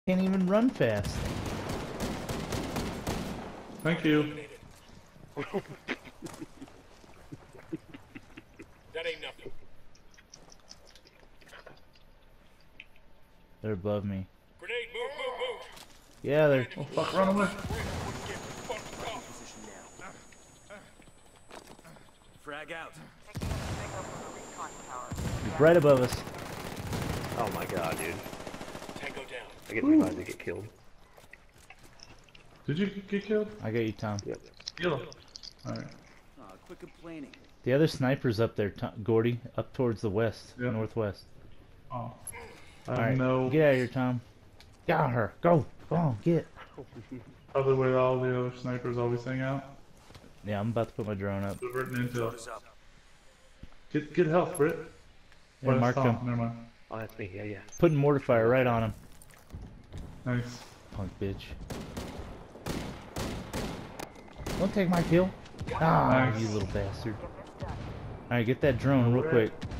Can't even run fast. Thank you. That ain't nothing. They're above me. Grenade, move. Yeah, they're. Oh fuck, run away. Frag out. He's right above us. Oh my god, dude. Tango down. I get surprised to get killed. Did you get killed? I got you, Tom. Yep. Yellow. Alright. Oh, quit complaining. The other sniper's up there, Gordy, up towards the west, Yep. northwest. Oh. I Alright, know. get out of here, Tom. Got her. Go. Go on, get. Probably where all the other snipers always hang out. Yeah, I'm about to put my drone up. Diverting intel. Is up. Get health, Britt. Yeah, Or mark that's Tom. him. Never mind. Oh, that's me. Yeah, yeah. Putting mortar fire right on him. Nice. Punk bitch. Don't take my kill. Ah, Nice. you little bastard. Alright, get that drone real quick.